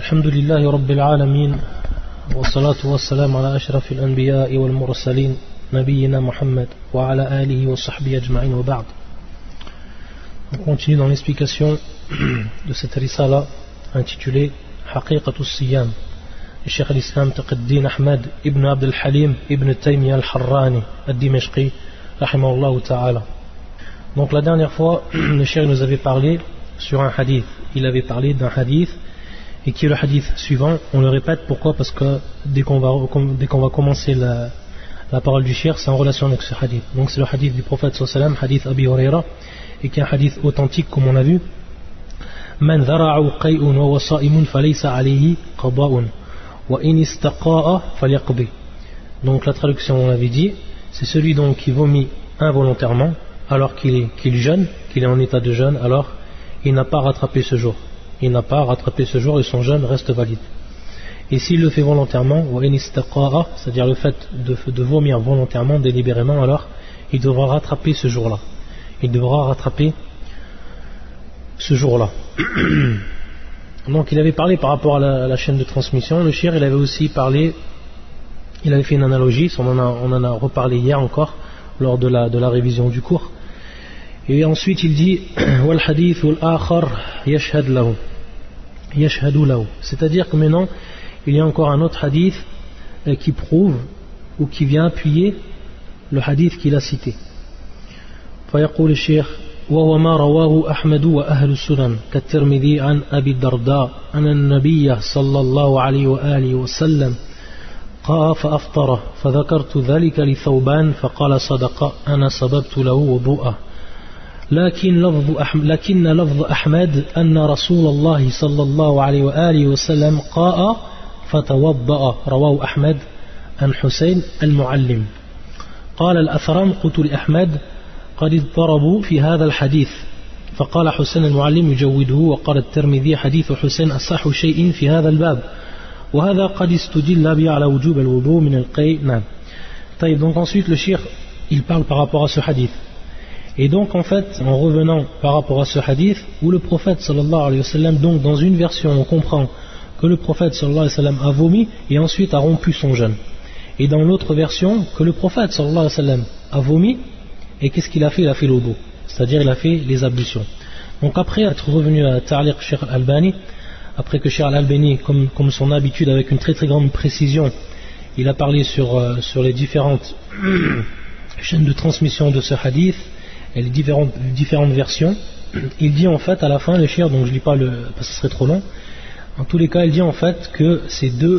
الحمد لله رب العالمين والصلاة والسلام على أشرف الأنبياء والمرسلين نبينا محمد وعلى آله وصحبه أجمعين وبعد. On continue dans l'explication de cette risala intitulée Haqiqatu Siyam du Cheikh al-Islam Taqi-d-Din Ahmad ibn Abd al-Halim ibn Taymiyyah al-Harrani al-Dimashqi rahimahullah ta'ala. Donc la dernière fois le Cheikh nous avait parlé sur un hadith. Il avait parlé d'un hadith et qui est le hadith suivant. On le répète, pourquoi? Parce que dès qu'on va commencer la parole du Cheikh, c'est en relation avec ce hadith. Donc c'est le hadith du prophète sallallahu alayhi wa sallam, hadith Abi Huraira, et qui est un hadith authentique comme on a vu. Man dhara'u qay'un wa sa'imun falaysa alayhi qada'un wa in istaqa'a falyaqdi. Donc la traduction, on l'avait dit, c'est celui donc qui vomit involontairement alors qu'il jeûne, qu'il est en état de jeûne, alors il n'a pas rattrapé ce jour. Il n'a pas rattrapé ce jour et son jeûne reste valide. Et s'il le fait volontairement, c'est-à-dire le fait de vomir volontairement, délibérément, alors il devra rattraper ce jour-là. Il devra rattraper ce jour-là. Donc il avait parlé par rapport à la chaîne de transmission. Le Cheikh, il avait aussi parlé, il avait fait une analogie, on en a reparlé hier encore lors de la révision du cours. Et ensuite il dit wal hadithul akhar yashhad lahu, yashhadu lahu, c'est-à-dire que maintenant il y a encore un autre hadith qui prouve ou qui vient appuyer le hadith qu'il a cité. فيقول الشيخ وهو ما رواه أحمد وأهل السنن كالترمذي عن أبي الدرداء أن النبي صلى الله عليه وآله وسلم قال فأفطره فذكرت ذلك لثوبان فقال صدق أنا سببت له وضوءه لكن لفظ أحمد أن رسول الله صلى الله عليه وآله وسلم قاء فتوضأ رواه أحمد عن حسين المعلم. قال الأثرم قلت لأحمد قد اضطربوا في هذا الحديث فقال حسين المعلم يجوده وقال الترمذي حديث حسين أصح شيء في هذا الباب وهذا قد استدل به على وجوب الوضوء من القيء. نعم. طيب, donc ensuite le cheikh il parle par rapport à ce hadith. Et donc en fait, en revenant par rapport à ce hadith, où le prophète sallallahu alayhi wa sallam, donc dans une version on comprend que le prophète sallallahu alayhi wa sallam a vomi et ensuite a rompu son jeûne. Et dans l'autre version, que le prophète sallallahu alayhi wa sallam a vomi et qu'est-ce qu'il a fait? Il a fait l'odo, c'est-à-dire il a fait les ablutions. Donc après être revenu à Ta'liq Cheikh Al-Albani, après que Cheikh Al-Albani, comme son habitude avec une très très grande précision, il a parlé sur les différentes chaînes de transmission de ce hadith et les différentes versions. Il dit en fait à la fin, le Cheikh, donc je lis pas parce que ce serait trop long, en tous les cas il dit en fait que ces deux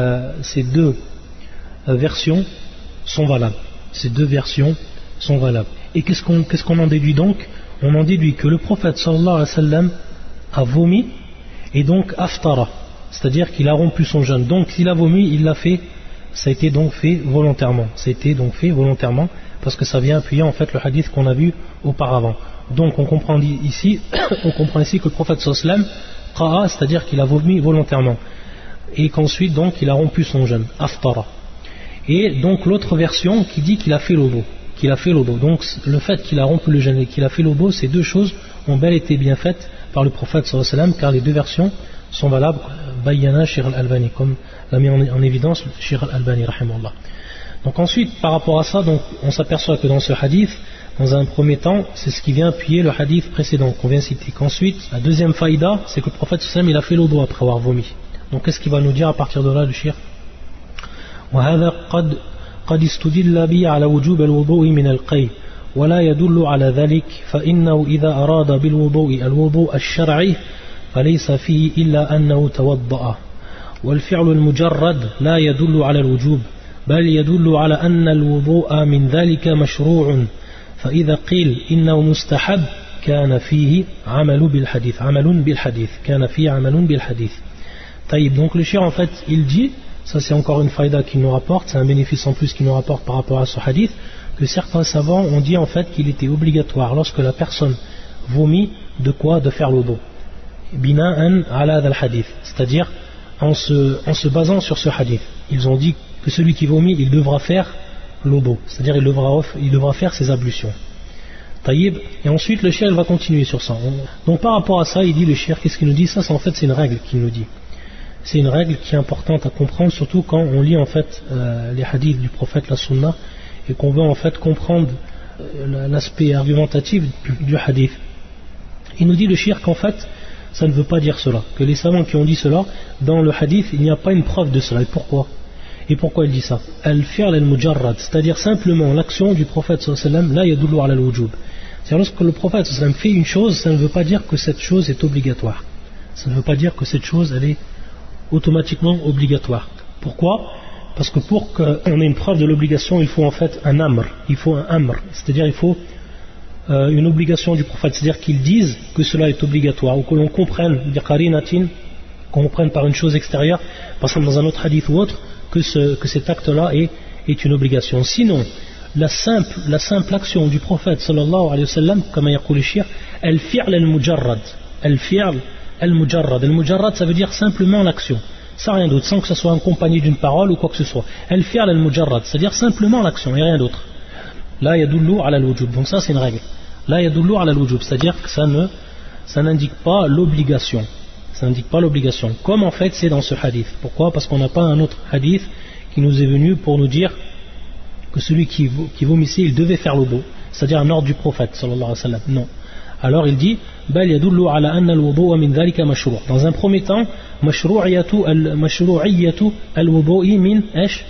versions sont valables. Ces deux versions sont valables. Et qu'est-ce qu'on en déduit donc? On en déduit que le prophète sallallahu alayhi wa sallam a vomi et donc aftara, c'est-à-dire qu'il a rompu son jeûne. Donc s'il a vomi, il l'a fait, ça a été donc fait volontairement. Ça a été donc fait volontairement parce que ça vient appuyer en fait le hadith qu'on a vu auparavant. Donc on comprend ici que le prophète sallallahu alayhi wa sallam qa'a, c'est-à-dire qu'il a vomi volontairement et qu'ensuite donc il a rompu son jeûne, aftara. Et donc l'autre version qui dit qu'il a fait l'odo. Donc le fait qu'il a rompu le jeûne et qu'il a fait l'odo, ces deux choses ont bel été bien faites par le prophète sallallahu alayhi wa sallam, car les deux versions sont valables. Bayyana Cheikh Al-Albani, comme l'a mis en évidence Cheikh Al-Albani rahimahullah. Donc ensuite par rapport à ça, donc, on s'aperçoit que dans ce hadith, dans un premier temps, c'est ce qui vient appuyer le hadith précédent qu'on vient citer. Qu'ensuite, la deuxième faïda, c'est que le prophète sallallahu alayhi wa sallam il a fait l'odo après avoir vomi. Donc qu'est-ce qu'il va nous dire à partir de là, le Cheikh? وهذا قد استدل به على وجوب الوضوء من القيء ولا يدل على ذلك فإنه إذا أراد بالوضوء الوضوء الشرعي فليس فيه إلا أنه توضأ والفعل المجرد لا يدل على الوجوب بل يدل على أن الوضوء من ذلك مشروع فإذا قيل إنه مستحب كان فيه عمل بالحديث كان فيه عمل بالحديث. طيب, donc le cheikh en fait il dit, ça c'est encore une faïda qu'il nous rapporte, c'est un bénéfice en plus qu'il nous rapporte par rapport à ce hadith, que certains savants ont dit en fait qu'il était obligatoire lorsque la personne vomit de quoi? De faire l'odo. Bina'an ala al hadith, c'est-à-dire en se basant sur ce hadith. Ils ont dit que celui qui vomit, il devra faire l'odo, c'est-à-dire il devra faire ses ablutions. Taïb, et ensuite le cheikh va continuer sur ça. Donc par rapport à ça, il dit le cheikh, qu'est-ce qu'il nous dit? Ça en fait c'est une règle qu'il nous dit. C'est une règle qui est importante à comprendre, surtout quand on lit en fait les hadiths du prophète, la sunna, et qu'on veut en fait comprendre l'aspect argumentatif du hadith. Il nous dit le shirk qu'en fait ça ne veut pas dire cela, que les savants qui ont dit cela dans le hadith il n'y a pas une preuve de cela. Et pourquoi il dit ça? Al-fi'l al-mujarrad, c'est-à-dire simplement l'action du prophète sallallahu alayhi wa sallam, la yadullu ala al-wujub. C'est-à-dire lorsque le prophète sallallahu alayhi wa sallam fait une chose, ça ne veut pas dire que cette chose est obligatoire. Ça ne veut pas dire que cette chose elle est automatiquement obligatoire. Pourquoi? Parce que pour qu'on ait une preuve de l'obligation, il faut en fait un amr, c'est-à-dire il faut une obligation du prophète, c'est-à-dire qu'ils disent que cela est obligatoire, ou que l'on comprenne, qu'on comprenne par une chose extérieure, par exemple dans un autre hadith ou autre, que cet acte-là est une obligation. Sinon, la simple action du prophète sallallahu alayhi wa sallam, comme yaqul al-shir, al-fi'l al-mujarrad, al-fi'l al-mujarrad. Al-mujarrad, ça veut dire simplement l'action, sans rien d'autre, sans que ce soit accompagné d'une parole ou quoi que ce soit. Al-fi'l al-mujarrad, c'est-à-dire simplement l'action et rien d'autre. La yadullu ala al-wujub. Donc ça c'est une règle. La yadullu ala al-wujub, c'est-à-dire que ça n'indique pas l'obligation. Ça n'indique pas l'obligation. Comme en fait c'est dans ce hadith. Pourquoi? Parce qu'on n'a pas un autre hadith qui nous est venu pour nous dire que celui qui vomissait, il devait faire l'wudu, c'est-à-dire un ordre du prophète sallallahu alayhi wa sallam. Non. Alors il dit bal yadullu ala anna al-wudu min dhalika mashru'. Dans un premier temps, mashru'iyatu al-wudu'i min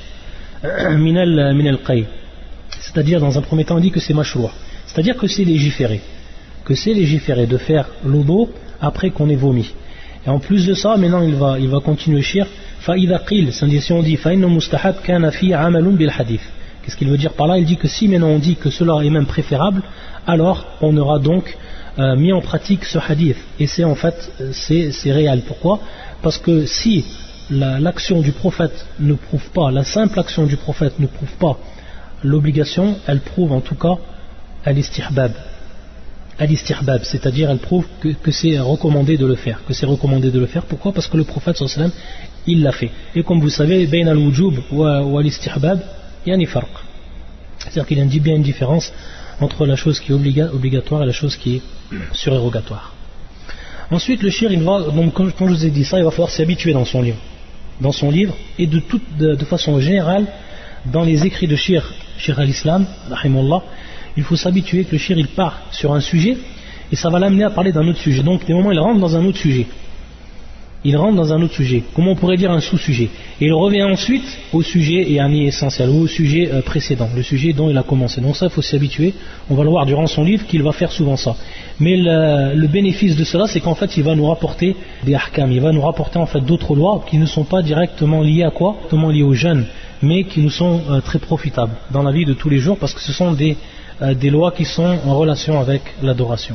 al-qay. C'est-à-dire dans un premier temps on dit que c'est mashru', c'est-à-dire que c'est légiféré de faire l'wudu après qu'on ait vomi. Et en plus de ça, maintenant il va continuer shir fa idha qil, c'est-à-dire si on dit fa inna mustahab kana fi 'amalun bil hadith. Qu'est-ce qu'il veut dire par là? Il dit que si maintenant on dit que cela est même préférable, alors on aura donc mis en pratique ce hadith. Et c'est en fait c'est réel. Pourquoi? Parce que si l'action du prophète ne prouve pas, la simple action du prophète ne prouve pas l'obligation, elle prouve en tout cas al-istihbab, c'est-à-dire elle prouve que c'est recommandé de le faire, Pourquoi? Parce que le prophète sallallahu alayhi wa sallam il l'a fait. Et comme vous savez, bayn al-wujub wa al-istihbab yani farq, c'est-à-dire qu'il y a bien une différence entre la chose qui est obligatoire et la chose qui est surérogatoire. Ensuite le shir, il va, donc quand je vous ai dit ça, il va falloir s'y habituer dans son livre et de façon générale dans les écrits de Shir al-Islam, rahimahullah, il faut s'habituer que le shir il part sur un sujet et ça va l'amener à parler d'un autre sujet. Donc des moments il rentre dans un autre sujet. Comment on pourrait dire un sous-sujet. Et il revient ensuite au sujet essentiel, ou au sujet précédent, le sujet dont il a commencé. Donc ça il faut s'y habituer. On va le voir durant son livre qu'il va faire souvent ça. Mais le bénéfice de cela, c'est qu'en fait il va nous rapporter des ahkam, il va nous rapporter en fait d'autres lois qui ne sont pas directement liées à quoi? Directement liées aux jeunes, mais qui nous sont très profitables dans la vie de tous les jours, parce que ce sont des lois qui sont en relation avec l'adoration.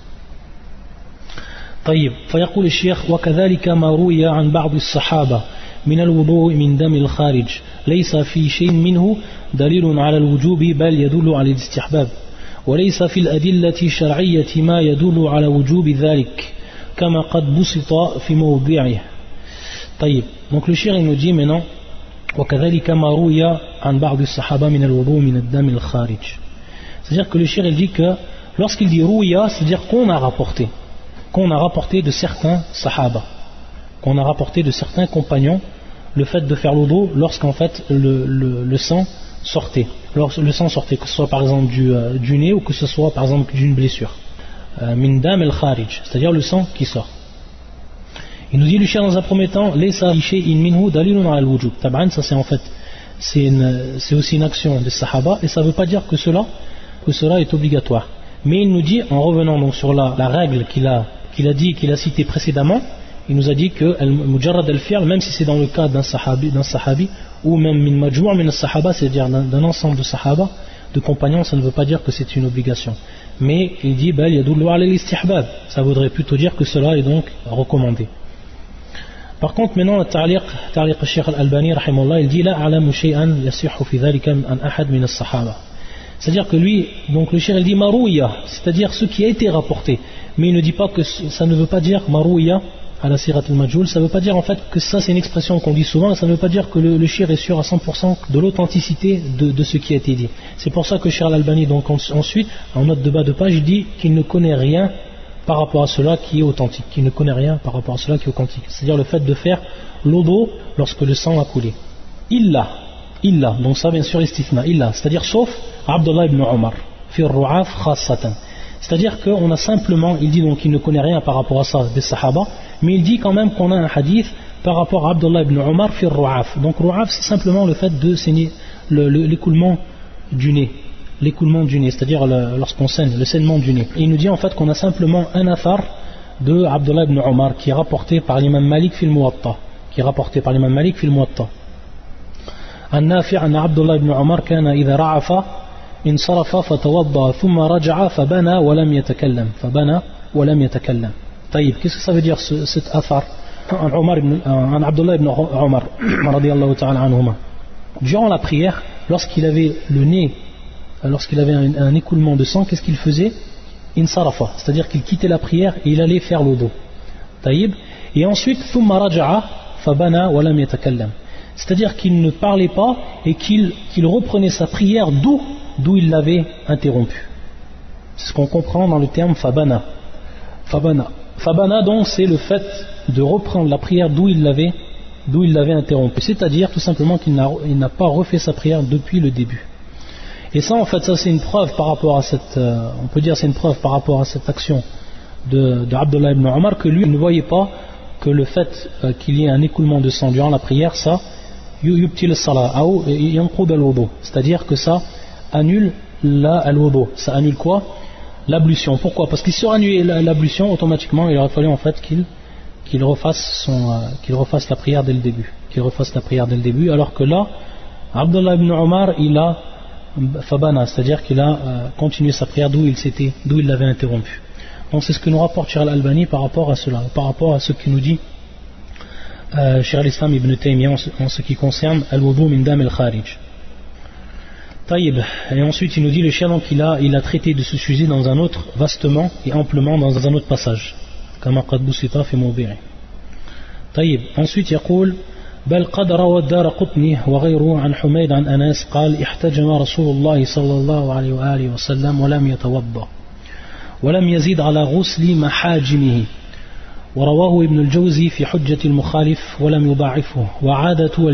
طيب فيقول الشيخ وكذلك ما روي عن بعض الصحابة من الوضوء من دم الخارج ليس في شيء منه دليل على الوجوب بل يدل على الاستحباب وليس في الأدلة الشرعية ما يدل على وجوب ذلك كما قد بسط في موضعه. طيب donc le shir il nous dit maintenant وكذلك ما روي عن بعض الصحابة من الوضوء من الدم الخارج, c'est-à-dire que le shir il dit que lorsqu'il dit rouya, c'est-à-dire qu'on a rapporté de certains sahaba, qu'on a rapporté de certains compagnons le fait de faire l'wudu lorsqu'en fait le sang sortait, que ce soit par exemple du nez ou que ce soit par exemple d'une blessure, min dam al kharij, c'est-à-dire le sang qui sort. Il nous dit le shir dans un premier temps laysa shay'in minhu dalilun ala al-wujub. Taban, ça c'est en fait c'est aussi une action des sahaba et ça ne veut pas dire que cela est obligatoire. Mais il nous dit, en revenant donc sur la règle qu'il a citée précédemment, il nous a dit que al-mujarrad al-fi'l, même si c'est dans le cas d'un sahabi ou même min majmu' min as-sahaba, c'est-à-dire d'un ensemble de sahaba, de compagnons, ça ne veut pas dire que c'est une obligation. Mais il dit bal yadullu ala al-istihbab, ça voudrait plutôt dire que cela est donc recommandé. Par contre, maintenant, le ta'liq al-Shaykh al-Albani rahimahullah, il dit la a'lamu shay'an yasihhu fi dhalika an ahad min as-sahaba. C'est-à-dire que lui, donc le shir il dit marouya, c'est-à-dire ce qui a été rapporté, mais il ne dit pas que ça ne veut pas dire marouya à la sirat al-majhoul, ça ne veut pas dire en fait que ça c'est une expression qu'on dit souvent, ça ne veut pas dire que le shir est sûr à 100% de l'authenticité de ce qui a été dit. C'est pour ça que Shir al-Albani donc ensuite, en note de bas de page, il dit qu'il ne connaît rien par rapport à cela qui est authentique, qui ne connaît rien par rapport à cela qui est authentique. C'est-à-dire le fait de faire l'odo lorsque le sang a coulé. Illa, donc ça bien sûr istithna, illa, c'est-à-dire sauf Abdullah ibn Omar, fi ru'af khassatan. C'est-à-dire qu'on a simplement, il dit donc qu'il ne connaît rien par rapport à ça des Sahaba, mais il dit quand même qu'on a un hadith par rapport à Abdullah ibn Omar fi ru'af. Donc ru'af c'est simplement le fait de saigner l'écoulement du nez. L'écoulement du nez, c'est-à-dire lorsqu'on saigne, le saignement du nez. Et il nous dit en fait qu'on a simplement un athar de Abdullah ibn Omar qui est rapporté par l'imam Malik fil Muwatta. النافع أن عبد الله بن عمر كان إذا رعف انصرف فتوضأ ثم رجع فبنى ولم يتكلم. طيب, qu'est-ce que ça veut dire cet athar عن Abdullah ibn Omar radiyallahu ta'ala anhuma? Durant la prière, lorsqu'il avait le nez, lorsqu'il avait un écoulement de sang, qu'est-ce qu'il faisait? Insarafa, c'est-à-dire qu'il quittait la prière et il allait faire l'odo. Taïb. Et ensuite, thumma raja'a fabana wa lam yatakallam. C'est-à-dire qu'il ne parlait pas et qu'il reprenait sa prière d'où il l'avait interrompu. C'est ce qu'on comprend dans le terme fabana. Fabana donc c'est le fait de reprendre la prière d'où il l'avait interrompu. C'est-à-dire tout simplement qu'il n'a pas refait sa prière depuis le début. Et ça en fait, ça c'est une preuve par rapport à cette, on peut dire c'est une preuve par rapport à cette action de Abdullah ibn Omar, que lui ne voyait pas que le fait qu'il y ait un écoulement de sang durant la prière, ça yubtil salah ou yanqud al-wudu, c'est-à-dire que ça annule al-wudu. Ça annule quoi? L'ablution. Pourquoi? Parce qu'il sur annulé l'ablution, automatiquement il aurait fallu en fait qu'il refasse la prière dès le début. Alors que là, Abdullah ibn Omar, il a fabana, c'est-à-dire qu'il a continué sa prière d'où il l'avait interrompu. Donc c'est ce que nous rapporte Cheikh al-Albani par rapport à cela, par rapport à ce qu'il nous dit Cheikh al-Islam ibn Taymiyyah en ce qui concerne al-wudu min dam al-kharij. Taïb. Et ensuite il nous dit le Cheikh, donc il a traité de ce sujet dans un autre, vastement et amplement dans un autre passage, كما قد بسط في موضعه. طيب. Ensuite يقول بل قد روى الدارقطني وغيره عن حميد عن أنس قال احتجم رسول الله صلى الله عليه وآله وسلم ولم يتوضأ ولم يزيد على غسل محاجمه، ورواه ابن الجوزي في حجة المخالف ولم يضاعفه، وعادته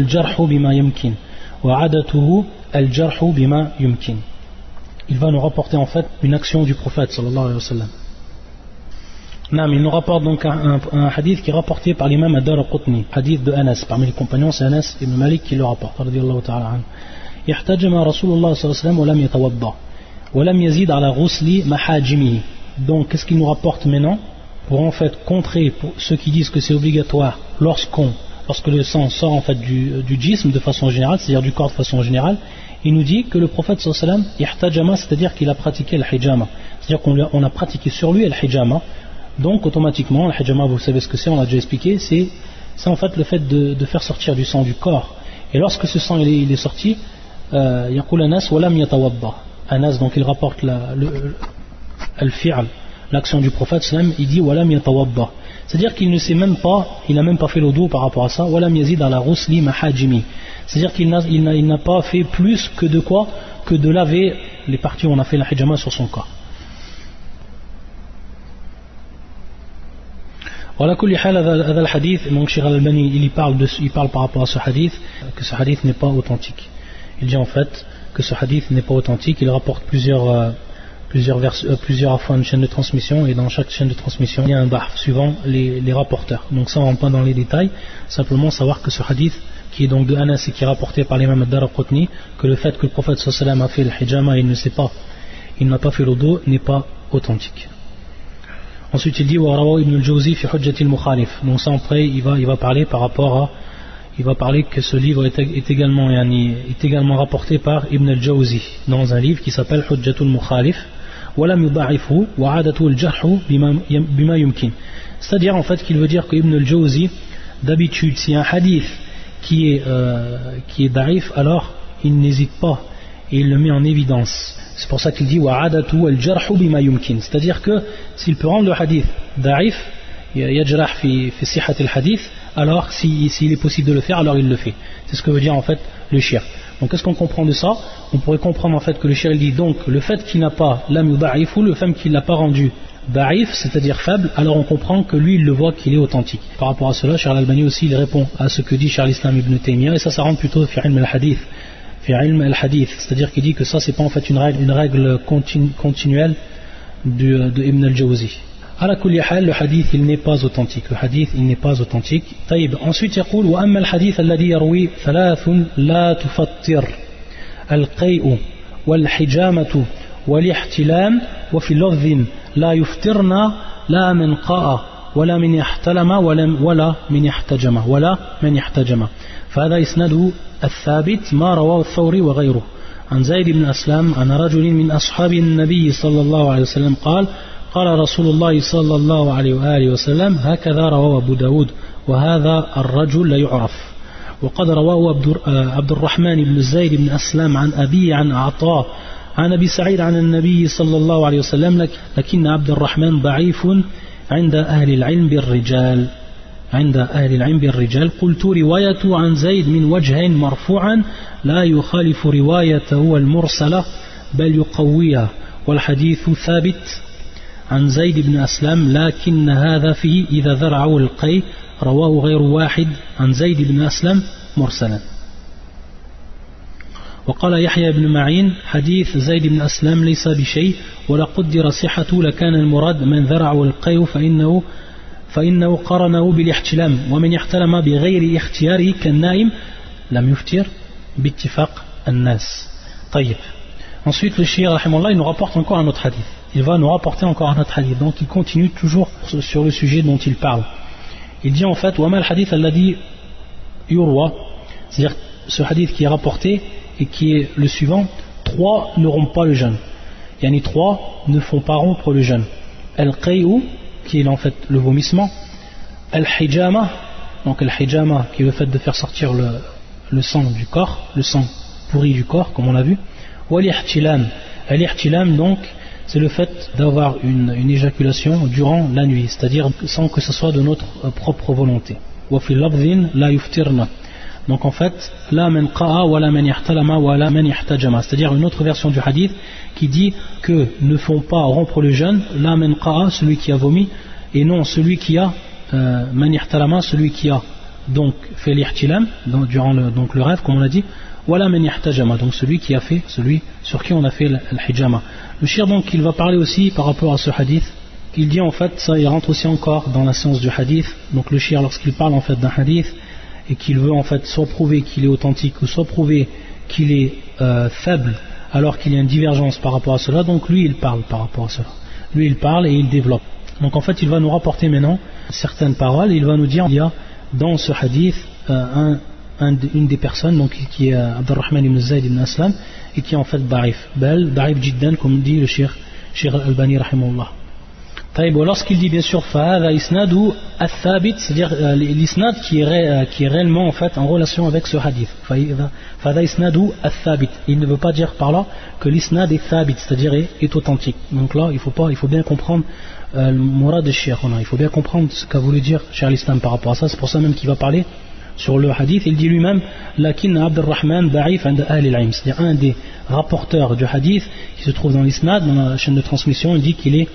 الجرح بما يمكن. Il va nous rapporter en fait une action du prophète sallallahu alayhi wa sallam. Il nous rapporte donc un hadith qui est rapporté par l'imam ad-Daraqutni, hadith de Anas. Parmi les compagnons, c'est Anas ibn Malik qui le rapporte, radiyallahu ta'ala anhu. Ihtajama Rasulullah sallallahu alayhi wa sallam wa lam yatawadda wa lam yazid ala ghusli mahajimihi. Donc, qu'est-ce qu'il nous rapporte maintenant? Pour en fait contrer pour ceux qui disent que c'est obligatoire lorsque le sang sort en fait du djism de façon générale, c'est-à-dire du corps de façon générale, il nous dit que le prophète sallallahu alayhi wa sallam ihtajama, c'est-à-dire qu'il a pratiqué al-hijama, c'est-à-dire qu'on a pratiqué sur lui al-hijama. Donc automatiquement, al-hijama, vous savez ce que c'est, on l'a déjà expliqué, c'est en fait le fait de faire sortir du sang du corps. Et lorsque ce sang il est sorti, yaqul Anas wa lam yatawadda. Anas, donc il rapporte al-fi'al, l'action du prophète sallam, il dit wa lam yatawadda. C'est-à-dire qu'il n'a même pas fait l'odo par rapport à ça, wa lam yazid ala ghusli mahajimi. C'est-à-dire qu'il n'a pas fait plus que de quoi? Que de laver les parties où on a fait al-hijama sur son corps. Voilà, kulli hal, هذا الحديث, donc Cheikh al-Albani il parle par rapport à ce hadith, que ce hadith n'est pas authentique. Il dit en fait que ce hadith n'est pas authentique. Il rapporte plusieurs fois une chaîne de transmission, et dans chaque chaîne de transmission il y a un bahf suivant les rapporteurs. Donc ça on ne rentre pas dans les détails, simplement savoir que ce hadith qui est donc de Anas et qui est rapporté par l'imam ad-Daraqutni, que le fait que le prophète sallallahu alayhi wa sallam a fait le hijama et il n'a pas fait l'odo, n'est pas authentique. Ensuite il dit ورواه ابن الجوزي في حجة المخالف. Donc ça après il va parler par rapport à, il va parler que ce livre est également rapporté par Ibn al-Jawzi dans un livre qui s'appelle Hujjatul Mukhalif ولم يضاعفه وعادته الجرح بما يمكن. C'est-à-dire en fait qu'il veut dire que Ibn al-Jawzi d'habitude si un hadith qui est daif, alors il n'hésite pas et il le met en évidence. C'est pour ça qu'il dit wa'adatu al-jarhu bima yumkin, c'est-à-dire que s'il peut rendre le hadith da'if, yajrah fi sihhat al-hadith, alors s'il est possible de le faire, alors il le fait. C'est ce que veut dire en fait le shir. Donc qu'est-ce qu'on comprend de ça? On pourrait comprendre en fait que le shir il dit donc le fait qu'il n'a pas lam yuda'if, ou le fait qu'il n'a pas rendu da'if, c'est-à-dire faible, alors on comprend que lui il le voit qu'il est authentique. Par rapport à cela, Cheikh Al-Albani aussi il répond à ce que dit Cheikh al-Islam Ibn Taymiyyah, et ça rentre plutôt fi ilm al-hadith, c'est-à-dire qu'il dit que ça c'est pas en fait une règle continuelle de Ibn al-Jawzi. Ala kulli hal, le hadith il n'est pas authentique. طيب, ensuite يقول وأما الحديث الذي يروي ثلاث لا تفطر القيء والحجامة والاحتلام وفي لفظ لا يفطرنا لا من قاء ولا من يحتلم ولا من يحتجم فهذا إسناده الثابت ما رواه الثوري وغيره عن زيد بن أسلم عن رجل من أصحاب النبي صلى الله عليه وسلم قال رسول الله صلى الله عليه وآله وسلم هكذا رواه أبو داود وهذا الرجل لا يعرف وقد رواه عبد الرحمن بن زيد بن أسلم عن أبي عن عطاء عن أبي سعيد عن النبي صلى الله عليه وسلم لكن عبد الرحمن ضعيف عند أهل العلم بالرجال قلت روايته عن زيد من وجه مرفوعا لا يخالف روايته المرسلة بل يقويها والحديث ثابت عن زيد بن أسلم لكن هذا فيه إذا ذرعه القي رواه غير واحد عن زيد بن أسلم مرسلا وقال يحيى بن معين حديث زيد بن أسلم ليس بشيء ولا قدر صحته لكان المراد من ذرعه القي فإنه قرنه بالاحتلام ومن يحتلم بغير اختياره كالنائم لم يفتر باتفاق الناس. طيب. Ensuite le Cheikh rahimahullah il nous rapporte encore un autre hadith. Il va nous rapporter encore un autre hadith. Donc il continue toujours sur le sujet dont il parle. Il dit en fait وَمَا الْحَدِيثَ الَّذِي يُرْوَى, c'est-à-dire ce hadith qui est rapporté et qui est le suivant, 3 ne rompent pas le jeûne. Yani 3 ne font pas rompre le jeûne. Al-Qay'u, qui est en fait le vomissement. Al-Hijama, donc Al-Hijama qui est le fait de faire sortir le sang du corps, le sang pourri du corps comme on l'a vu. Wal-Ihtilam, Al-Ihtilam donc c'est le fait d'avoir une éjaculation durant la nuit, c'est-à-dire sans que ce soit de notre propre volonté. Wa fi lafdhin la yuftirna. Donc en fait, la man qa'a wa la man yahtalama wa la man yahtajama, c'est-à-dire une autre version du hadith qui dit que ne font pas rompre le jeûne la man qa'a, celui qui a vomi, et non celui qui a man yahtalama, celui qui a donc fait l'ihtilam durant le rêve comme on l'a dit, wa la man yahtajama, donc celui qui a fait, celui sur qui on a fait l'hijama. Le shir donc il va parler aussi par rapport à ce hadith. Il dit en fait, ça il rentre aussi encore dans la science du hadith. Donc le shir lorsqu'il parle en fait d'un hadith et qu'il veut en fait soit prouver qu'il est authentique ou soit prouver qu'il est faible alors qu'il y a une divergence par rapport à cela, donc lui il parle par rapport à cela. Lui il parle et il développe. Donc en fait il va nous rapporter maintenant certaines paroles et il va nous dire il y a dans ce hadith une des personnes donc, qui est Abdurrahman ibn Zayd ibn Aslam et qui est en fait da'if jiddan comme dit le Cheikh Al-Albani rahimahullah. Lorsqu'il dit bien sûr fa'adha isnadu al-thabit, c'est-à-dire l'isnad qui est réellement en fait en relation avec ce hadith, fa'adha isnadu al-thabit, il ne veut pas dire par là que l'isnad est thabit, c'est-à-dire est authentique. Donc là il faut bien comprendre le murad de Cheikh, il faut bien comprendre ce qu'a voulu dire Cheikh al-Islam par rapport à ça. C'est pour ça même qu'il va parler sur le hadith. Il dit lui-même lakin Abdurrahman da'if inda ahli al-ilm, c'est-à-dire un des rapporteurs du hadith qui se trouve dans l'isnad, dans la chaîne de transmission. Il dit qu'il est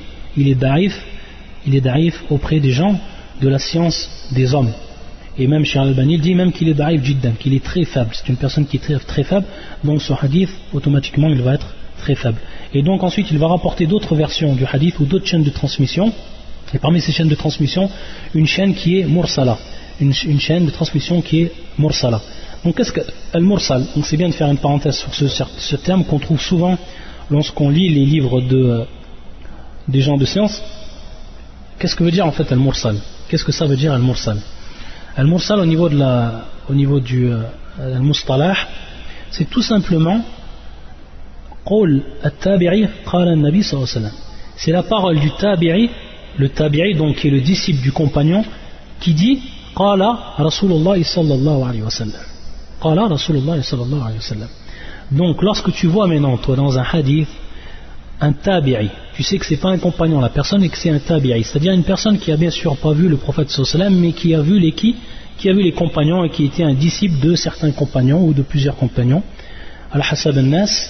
da'if auprès des gens de la science des hommes. Et même Cheikh Al-Albani dit même qu'il est da'if jiddan, qu'il est très faible. C'est une personne qui est très, très faible, donc ce hadith automatiquement il va être très faible. Et donc ensuite il va rapporter d'autres versions du hadith ou d'autres chaînes de transmission, et parmi ces chaînes de transmission une chaîne qui est mursala, une chaîne de transmission qui est mursala. Donc qu'est-ce que al-mursal? Donc c'est bien de faire une parenthèse sur ce terme qu'on trouve souvent lorsqu'on lit les livres des gens de science. Qu'est-ce que veut dire en fait al-mursal? Qu'est-ce que ça veut dire al-mursal? Al-mursal au niveau du al-mustalah, c'est tout simplement qawl at-tabi'i qala an-nabi sallallahu alayhi wa sallam. C'est la parole du tabi'i, le tabi'i donc qui est le disciple du compagnon, qui dit qala rasulullah sallallahu alayhi wa sallam. Qala rasulullah sallallahu alayhi wa sallam. Donc lorsque tu vois maintenant toi dans un hadith un tabi'i, tu sais que c'est pas un compagnon la personne et que c'est un tabi'i, c'est-à-dire une personne qui a bien sûr pas vu le prophète sallallahu alayhi wa sallam mais qui a vu les compagnons et qui était un disciple de certains compagnons ou de plusieurs compagnons al-hasab al-nas.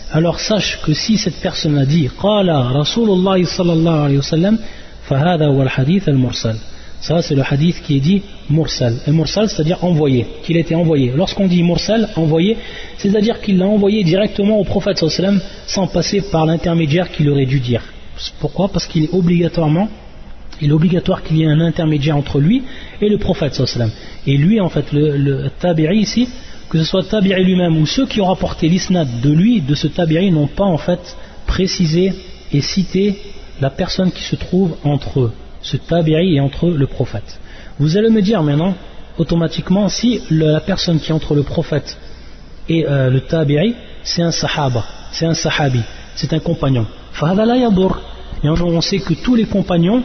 alors sache que si cette personne a dit Qala Rasulullah sallallahu alayhi wa sallam, fahada wa al-hadith al-mursal. Ça c'est le hadith qui est dit mursal. Et mursal c'est-à-dire envoyé, qu'il a été envoyé. Lorsqu'on dit mursal, envoyé, c'est-à-dire qu'il l'a envoyé directement au prophète sallallahu alayhi wa sallam sans passer par l'intermédiaire qu'il aurait dû dire. Pourquoi? Parce qu'il est obligatoire qu'il y ait un intermédiaire entre lui et le prophète sallallahu alayhi wa sallam. Et lui en fait, le tabi'i ici, que ce soit tabi'i lui-même ou ceux qui ont rapporté l'isnad de lui, de ce tabi'i, n'ont pas en fait précisé et cité la personne qui se trouve entre eux, ce tabi'i et entre le prophète. Vous allez me dire maintenant, automatiquement, si la personne qui est entre le prophète et le tabi'i, c'est un sahaba, c'est un sahabi, c'est un compagnon. Fahada la yadur. Et on sait que tous les compagnons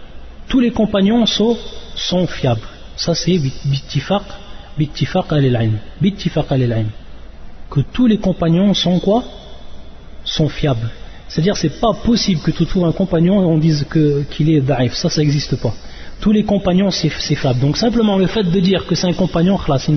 sont fiables. Ça c'est bittifaq al-ilm. Que tous les compagnons sont quoi? Sont fiables. C'est-à-dire c'est pas possible que tu trouves un compagnon et on dise qu'il est daif. Ça n'existe pas. Tous les compagnons c'est fiable. Donc simplement le fait de dire que c'est un compagnon,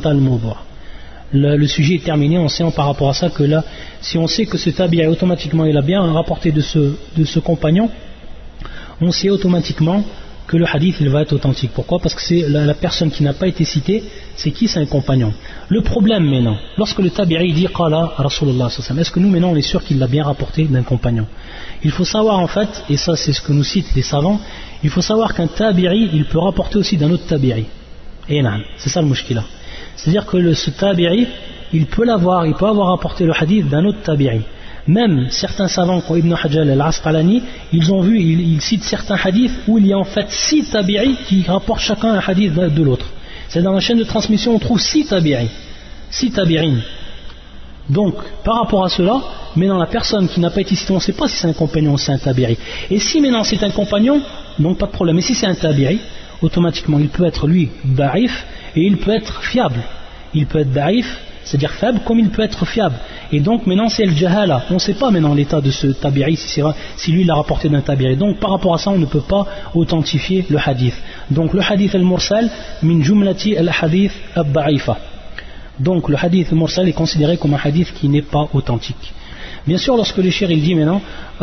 le sujet est terminé. On sait par rapport à ça que là, si on sait que ce tabi'i automatiquement il a bien rapporté de ce compagnon, on sait automatiquement que le hadith il va être authentique. Pourquoi? Parce que c'est la personne qui n'a pas été citée, c'est qui? C'est un compagnon. Le problème maintenant, lorsque le tabi'i dit Qala Rasulullah, est-ce que nous maintenant on est sûr qu'il l'a bien rapporté d'un compagnon? Il faut savoir en fait, et ça c'est ce que nous citent les savants, il faut savoir qu'un tabi'i il peut rapporter aussi d'un autre tabi'i. Et non, c'est ça le mushkila. C'est-à-dire que ce tabi'i il peut avoir rapporté le hadith d'un autre tabi'i. Même certains savants comme Ibn Hajar al-Asqalani, ils citent certains hadiths où il y a en fait 6 tabi'i qui rapportent chacun un hadith de l'autre. C'est dans la chaîne de transmission on trouve 6 tabi'i, 6 tabi'in. Donc par rapport à cela, maintenant la personne qui n'a pas été citée, on ne sait pas si c'est un compagnon ou c'est un tabi'i. Et si maintenant c'est un compagnon, donc pas de problème. Mais si c'est un tabi'i, automatiquement il peut être lui da'if et il peut être fiable. Il peut être da'if, c'est-à-dire faible, comme il peut être fiable. Et donc maintenant c'est le jahala. On ne sait pas maintenant l'état de ce tabi'i, si lui l'a rapporté d'un tabi'i. Donc par rapport à ça on ne peut pas authentifier le hadith. Donc le hadith al-mursal min jumlati al-hadith al-da'ifa. Donc le hadith al-mursal est considéré comme un hadith qui n'est pas authentique. Bien sûr, lorsque le cheikh il dit maintenant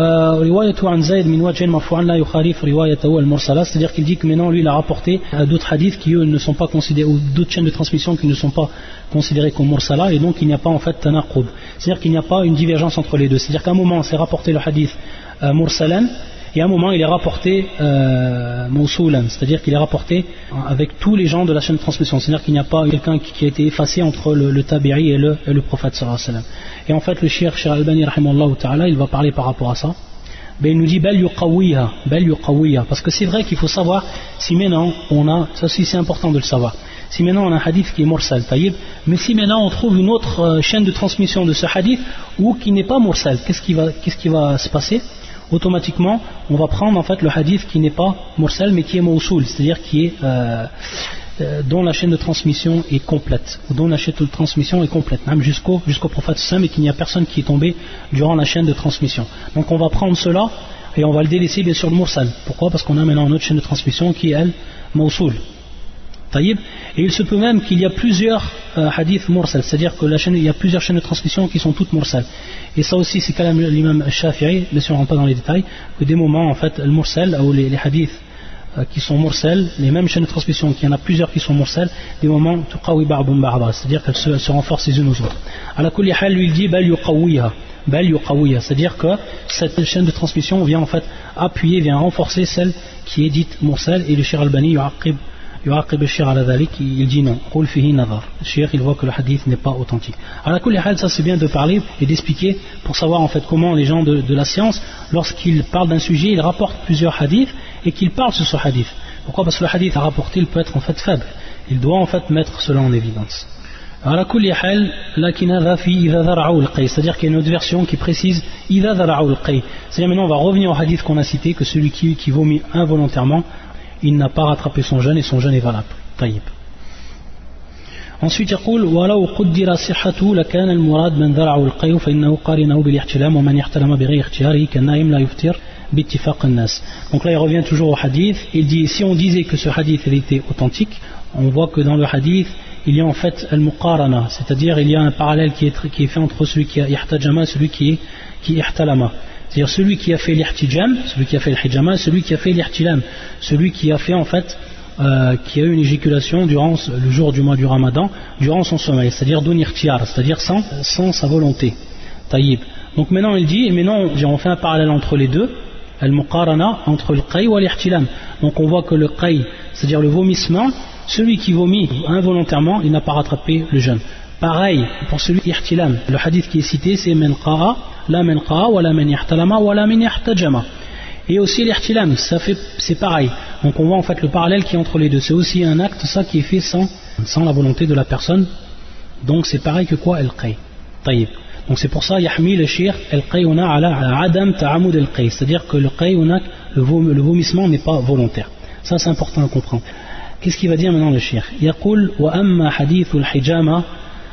c'est-à-dire qu'il dit que maintenant lui il a rapporté d'autres hadiths qui eux ne sont pas considérés, ou d'autres chaînes de transmission qui ne sont pas considérées comme mursala, et donc il n'y a pas en fait tanaqub, c'est-à-dire qu'il n'y a pas une divergence entre les deux. C'est-à-dire qu'à un moment c'est rapporté le hadith mursalan, et à un moment il est rapporté mawsoulan, c'est-à-dire qu'il est rapporté avec tous les gens de la chaîne de transmission, c'est-à-dire qu'il n'y a pas quelqu'un qui a été effacé entre le tabi'i et le prophète sallallahu alayhi wa sallam. Et en fait le cheikh Al-Albani rahimahullah ta'ala il va parler par rapport à ça. Ben, il nous dit bal yuqawwiha, parce que c'est vrai qu'il faut savoir si maintenant on a, ça aussi c'est important de le savoir, si maintenant on a un hadith qui est mursal, taïb, mais si maintenant on trouve une autre chaîne de transmission de ce hadith ou qui n'est pas mursal, qu'est-ce qui va se passer? Automatiquement on va prendre en fait le hadith qui n'est pas mursal mais qui est mawsoul, c'est-à-dire qui est dont la chaîne de transmission est complète, ou dont la chaîne de transmission est complète, même jusqu'au prophète sallam, et qu'il n'y a personne qui est tombé durant la chaîne de transmission. Donc on va prendre cela et on va le délaisser bien sûr le mursal. Pourquoi? Parce qu'on a maintenant une autre chaîne de transmission qui est elle mawsoul. Taïb. Et il se peut même qu'il y a plusieurs hadiths mursal, c'est-à-dire que il y a plusieurs chaînes de transmission qui sont toutes mursal. Et ça aussi c'est quand même l'imam Shafi'i, bien sûr on ne rentre pas dans les détails, que des moments en fait le mursal ou les hadiths qui sont mursal, les mêmes chaînes de transmission, qu'il y en a plusieurs qui sont mursal, des moments tuqawi ba'dun ba'da, c'est-à-dire qu'elles se renforcent les unes aux autres. Ala kulli hal, lui il dit bal yuqawwiha, c'est-à-dire que cette chaîne de transmission vient en fait appuyer, vient renforcer celle qui est dite mursal, et le Cheikh Albani yu'aqib le Cheikh ala dhalik, il dit non, qul fihi nadhar. Le Cheikh il voit que le hadith n'est pas authentique. Ala kulli hal, ça c'est bien de parler et d'expliquer pour savoir en fait comment les gens de la science, lorsqu'ils parlent d'un sujet, ils rapportent plusieurs hadiths et qu'ils parlent sur ce hadith. Pourquoi? Parce que le hadith à rapporter il peut être en fait faible. Il doit en fait mettre cela en évidence. Ala kulli hal, lakin hadha fi idha dhara'u al-qay, c'est-à-dire qu'il y a une autre version qui précise idha dhara'u al-qay. C'est-à-dire maintenant on va revenir au hadith qu'on a cité, que celui qui vomit involontairement, il n'a pas rattrapé son jeûne et son jeûne est valable. Taïb. Ensuite, يقول ولو قدر صحته لكان المراد من ذرعه القيء فإنه قارنه بالاحتلام ومن يحتلم بغير اختياره كالنائم لا يفطر باتفاق الناس. Donc là, il revient toujours au hadith. Il dit si on disait que ce hadith était authentique, on voit que dans le hadith il y a en fait al-muqarana, c'est-à-dire il y a un parallèle qui est fait entre celui qui a ihtajama et celui qui ihtalama. C'est-à-dire celui qui a fait l'ihtijam, celui qui a fait le hijama, celui qui a fait l'ihtilam, celui qui a fait en fait, qui a eu une éjaculation durant le jour du mois du Ramadan, durant son sommeil, c'est-à-dire d'un irtiyar, c'est-à-dire sans sa volonté. Taïb. Donc maintenant il dit, on fait un parallèle entre les deux, al-muqarana, entre le qay et l'ihtilam. Donc on voit que le qay, c'est-à-dire le vomissement, celui qui vomit involontairement, il n'a pas rattrapé le jeûne. Pareil pour celui qui ihtilam. Le hadith qui est cité, c'est men qa'a, la men qa'a, wa la men ihtalama, wa la men ihtajama. Et aussi l'ihtilam, c'est pareil. Donc on voit en fait le parallèle qui est entre les deux. C'est aussi un acte, ça, qui est fait sans la volonté de la personne. Donc c'est pareil que quoi, al-qay. Taïb. Donc c'est pour ça, yahmi le shir, al-qayuna ala adam ta'amud al-qay. C'est-à-dire que le qayuna, le vomissement n'est pas volontaire. Ça c'est important à comprendre. Qu'est-ce qu'il va dire maintenant le shir? Yaqul wa amma hadith al-hijama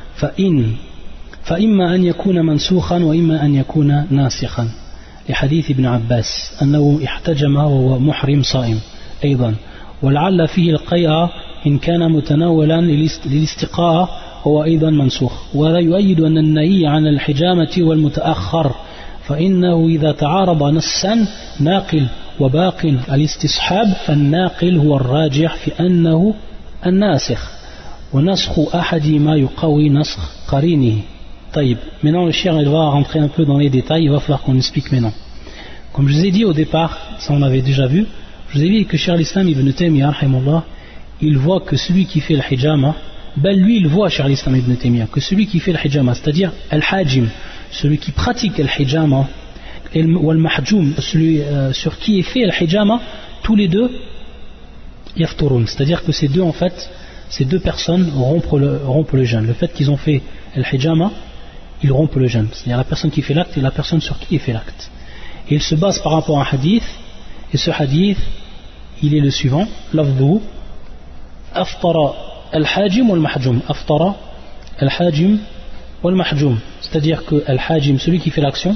فإما أن يكون منسوخا وإما أن يكون ناسخا لحديث ابن عباس أنه احتجم وهو محرم صائم أيضا ولعل فيه القيء إن كان متناولا للاستقاء هو أيضا منسوخ ولا يؤيد أن النهي عن الحجامة والمتأخر فإنه إذا تعارض نصا ناقل وباق الاستصحاب فالناقل هو الراجح في أنه الناسخ ونسخ أحدهما يقوي نسخ قرينه. طيب. Maintenant le shir il va rentrer un peu dans les détails, il va falloir qu'on explique maintenant. Comme je vous ai dit au départ, ça on l'avait déjà vu, je vous ai dit que Cheikh l'Islam Ibn Taymiyyah il voit que celui qui fait le hijama, lui il voit Cheikh l'Islam Ibn Taymiyyah que celui qui fait le hijama, c'est-à-dire al-hajim, celui qui pratique le hijama, ou al-mahjoum, celui sur qui est fait le hijama, tous les deux yafturun, c'est-à-dire que ces deux personnes rompent le jeûne. Le fait qu'ils ont fait le hijama, ils rompent le jeûne, c'est-à-dire la personne qui fait l'acte et la personne sur qui est fait l'acte. Et il se base par rapport à un hadith, et ce hadith il est le suivant, lafdhu aftara al-hajim wal-mahjoum, aftara al-hajim wal-mahjoum, c'est-à-dire que al-hajim, celui qui fait l'action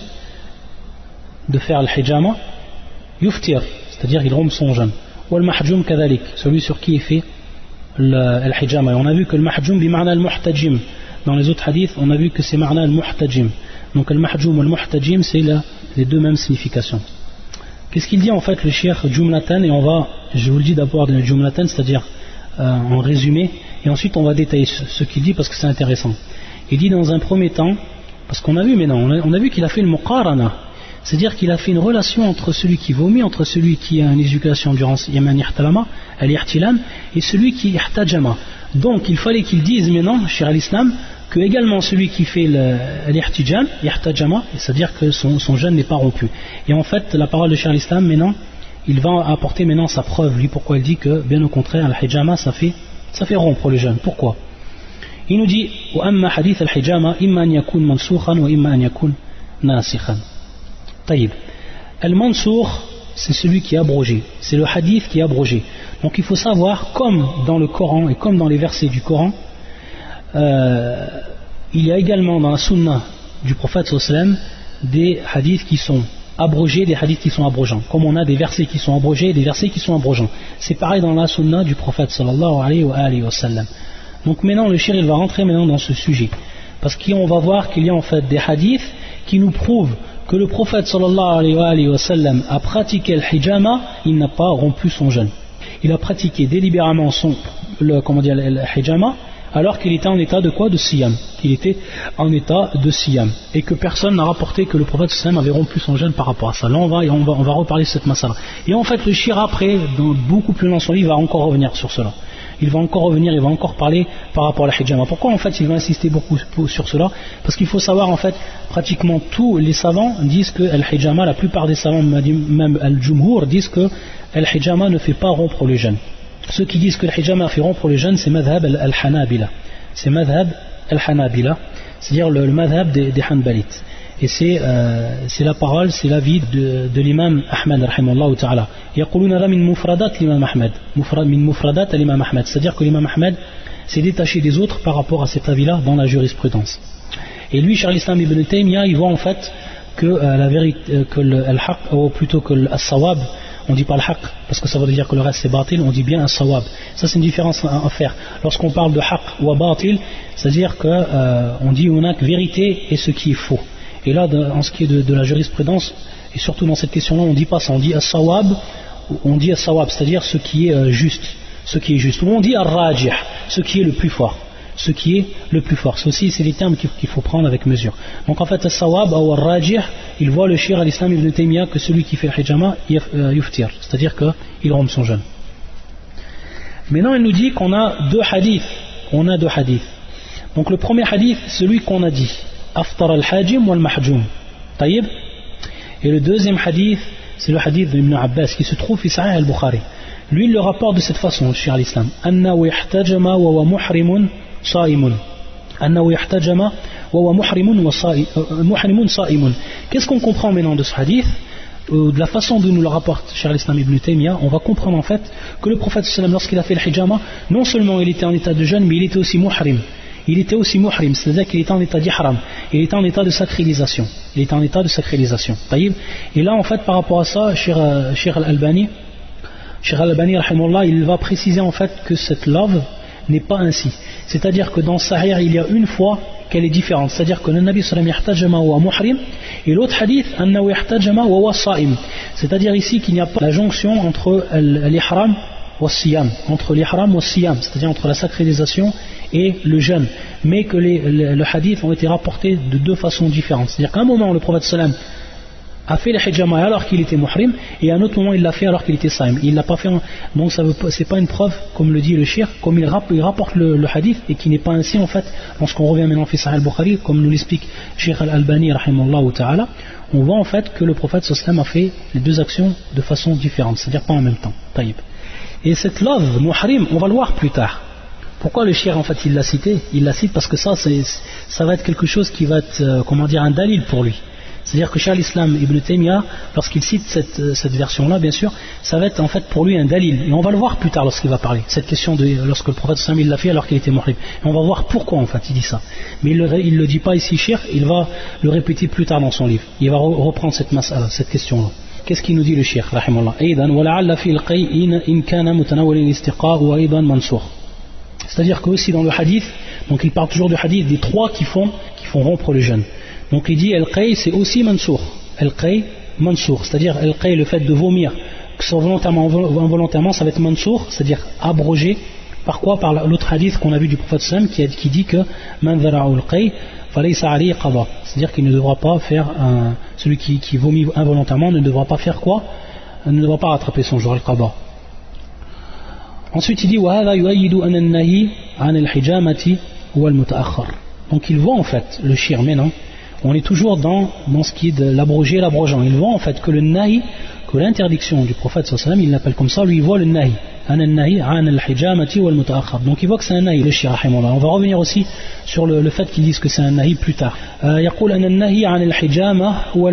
de faire le hijama, yuftir, c'est-à-dire il rompt son jeûne, wal-mahjoum kadhalik, celui sur qui est fait le hijama. Et on a vu que le mahjoum bima'na al-muhtajim, dans les autres hadiths on a vu que c'est ma'na al-muhtajim. Donc al-mahjoum et al-muhtajim c'est les deux mêmes significations. Qu'est-ce qu'il dit en fait le cheikh jumlatan, et je vous le dis d'abord de jumlatan, c'est-à-dire en résumé, et ensuite on va détailler ce qu'il dit parce que c'est intéressant. Il dit dans un premier temps, parce qu'on a vu maintenant, on a vu qu'il a fait le muqarana, c'est-à-dire qu'il a fait une relation entre celui qui vomit, entre celui qui a une éducation durant Yaman ihtalama, al-ihtilam, et celui qui ihtajama. Donc il fallait qu'il dise maintenant, cher al-Islam, que également celui qui fait l'ihtijam, ihtajama, c'est-à-dire que son jeûne n'est pas rompu. Et en fait, la parole de cher al-Islam, maintenant, il va apporter maintenant sa preuve, lui, pourquoi il dit que, bien au contraire, al-hijama, ça fait rompre le jeûne. Pourquoi? Il nous dit, وَأَمَّا حَدِيثَ الْحِجَامَ إِمَّا أَنْ يَكُونَ مَنْسُوخًا وَإِمَّا أَنْ يَكُونَ نَاسِخًا. طيب. Al-Mansour, c'est celui qui est abrogé, c'est le hadith qui est abrogé. Donc il faut savoir, comme dans le Coran et comme dans les versets du Coran, il y a également dans la sunna du prophète sallam des hadiths qui sont abrogés, des hadiths qui sont abrogeants. Comme on a des versets qui sont abrogés et des versets qui sont abrogeants. C'est pareil dans la sunna du prophète sallallahu alayhi wa sallam. Donc maintenant le shir il va rentrer maintenant dans ce sujet. Parce qu'on va voir qu'il y a en fait des hadiths qui nous prouvent que le prophète sallallahu alayhi wa sallam a pratiqué le hijama, il n'a pas rompu son jeûne. Il a pratiqué délibérément le hijama, alors qu'il était en état de quoi? De siyam. Qu'il était en état de siyam. Et que personne n'a rapporté que le prophète sallam avait rompu son jeûne par rapport à ça. Là on va reparler de cette masala. Et en fait le shir après, beaucoup plus loin dans son livre, va encore revenir sur cela. Il va encore revenir, il va encore parler par rapport à la hijama. Pourquoi en fait il va insister beaucoup sur cela? Parce qu'il faut savoir en fait, pratiquement tous les savants disent que al-hijama, la plupart des savants, même al-jumhur, disent que al-hijama ne fait pas rompre le jeûne. Ceux qui disent que al-hijama fait rompre le jeûne, c'est madhab al-hanabila. C'est madhab al-hanabila, c'est-à-dire le madhab des hanbalites. Et c'est la parole, c'est l'avis de l'imam Ahmad rahimahullah ta'ala. يقولون هذا من مفردات l'imam Ahmad, من مفردات l'imam Ahmad, c'est-à-dire que l'imam Ahmad s'est détaché des autres par rapport à cet avis-là dans la jurisprudence. Et lui, Cheikh l'Islam Ibn Taymiyyah, il voit en fait que la vérité, que al-haq, ou plutôt que al-sawab, on dit pas le haqq, parce que ça veut dire que le reste c'est batil, on dit bien un sawab. Ça c'est une différence à faire. Lorsqu'on parle de haqq ou batil, c'est-à-dire qu'on dit unak vérité et ce qui est faux. Et là, en ce qui est de la jurisprudence, et surtout dans cette question-là, on dit pas ça, on dit as-sawab, c'est-à-dire ce qui est juste. Ce qui est juste. Ou on dit ar-rajih, ce qui est le plus fort. Ce qui est le plus fort. Ceci, c'est les termes qu'il faut prendre avec mesure. Donc en fait, as-sawab ou ar-rajih, il voit le shir al-Islam ibn Taymiyyah que celui qui fait le hijama, yuftir. C'est-à-dire qu'il rompt son jeûne. Maintenant, il nous dit qu'on a deux hadiths. Donc le premier hadith, celui qu'on a dit. Aftar al-hajim wal mahjum. Taïb. Et le deuxième hadith, c'est le hadith d'Ibn Abbas qui se trouve fi Sahih al-Bukhari. Lui, il le rapporte de cette façon, le shir al-Islam. Annahu ihtajama wa huwa muhrimun sa'imun. Annahu ihtajama wa huwa muhrimun sa'imun. Qu'est-ce qu'on comprend maintenant de ce hadith? De la façon dont nous le rapporte shir al-Islam ibn Taymiyyah, on va comprendre en fait que le prophète sallam, lorsqu'il a fait le hijama, non seulement il était en état de jeûne, mais il était aussi muhrim. C'est-à-dire qu'il était en état d'ihram, il était en état de sacralisation. Et là, en fait, par rapport à ça, Cheikh Al-Albani, il va préciser en fait que cette love n'est pas ainsi. C'est-à-dire que dans Sahih, il y a une fois qu'elle est différente. C'est-à-dire que le Nabi sallam yahtajama wa muhrim, et l'autre hadith, annahu yahtajama wa sa'im. C'est-à-dire ici qu'il n'y a pas la jonction entre l'ihram wa siyam, c'est-à-dire entre la sacralisation et le jeûne, mais que le hadith ont été rapportés de deux façons différentes. C'est-à-dire qu'à un moment le prophète sallam a fait le hijama alors qu'il était muhrim, et à un autre moment il l'a fait alors qu'il était saïm. Il l'a pas fait, donc c'est pas une preuve, comme le dit le shir, comme il rapporte le hadith, et qui n'est pas ainsi en fait. Lorsqu'on revient maintenant fi Sahih al-Bukhari, comme nous l'explique Cheikh Al-Albani rahimahullah ta'ala, on voit en fait que le prophète sallam a fait les deux actions de façon différente, c'est-à-dire pas en même temps. Taïb. Et cette love muhrim, on va le voir plus tard. Pourquoi le shir en fait il l'a cité? Il la cite parce que ça va être quelque chose qui va être un dalil pour lui. C'est-à-dire que Cheikh al-Islam ibn Taymiyyah, lorsqu'il cite cette version-là, bien sûr, ça va être en fait pour lui un dalil. Et on va le voir plus tard lorsqu'il va parler. Cette question lorsque le prophète sallam il l'a fait alors qu'il était muhrim. Et on va voir pourquoi en fait il dit ça. Mais il le dit pas ici shir, il va le répéter plus tard dans son livre. Il va reprendre cette mas'ala, cette question-là. Qu'est-ce qu'il nous dit le shir rahimahullah? Aidan wa la'alla fi al-qay' in kana mutanawwil al-istiqa' wa aidan mansukh. C'est-à-dire que aussi dans le hadith, donc il parle toujours du hadith des trois qui font rompre le jeûne. Donc il dit al-qay' c'est aussi mansour. Al-qay' mansour, c'est-à-dire al-qay' le fait de vomir, que ce soit volontairement ou involontairement, ça va être mansour, c'est-à-dire abrogé. Par quoi? Par l'autre hadith qu'on a vu du prophète sallam qui dit que man dhara'u al-qay' falaysa alayhi qada. C'est-à-dire qu'il ne devra pas faire celui qui vomit involontairement ne devra pas faire quoi? Ne devra pas rattraper son jour al-qada. Ensuite il dit وَهَذَا يُؤَيِّدُ أَنَ النَّهِي عَنِ الْحِجَامَةِ هُوَ الْمُتَأَخَّرُ. Donc il voit en fait le shir maintenant, on est toujours dans ce qui est de l'abrogé et l'abrogeant. Il voit en fait que le nahi, que l'interdiction du prophète sallallahu alayhi wa sallam, il l'appelle comme ça, lui il voit le nahi عن الحجامة والمتأخر. Donc il voit que c'est un nahi, le shir rahimahullah. On va revenir aussi sur le fait qu'ils disent que c'est un nahi plus tard. يقول أن النهي عن الحجامة هو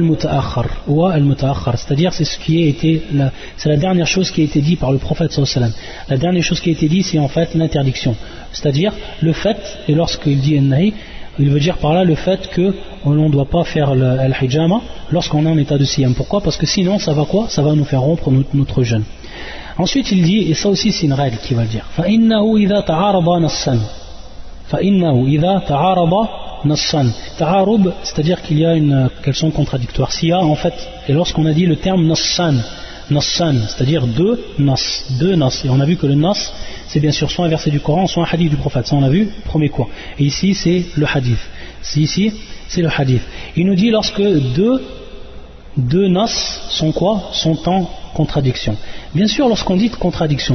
المتأخر, c'est-à-dire c'est ce qui a été c'est la dernière chose qui a été dit par le prophète sallallahu alayhi wa sallam. La dernière chose qui a été dit c'est en fait l'interdiction, c'est-à-dire le fait, et lorsqu'il dit un nahi, il veut dire par là le fait que on ne doit pas faire le hijama lorsqu'on est en état de siyam. Pourquoi? Parce que sinon ça va quoi? Ça va nous faire rompre notre jeûne. Ensuite il dit, et ça aussi c'est une règle qui va le dire, فَإِنَّهُ إِذَا تَعَارَضَ نَصًّا. Ta'arub, c'est-à-dire qu'il y a qu'elles sont contradictoires. S'il y a en fait, et lorsqu'on a dit le terme nassan, c'est-à-dire deux nas, et on a vu que le nas c'est bien sûr soit un verset du Coran, soit un hadith du prophète, ça on a vu, premier quoi. Et ici c'est le hadith. Il nous dit lorsque deux nas sont quoi? Sont en contradiction. Bien sûr, lorsqu'on dit contradiction,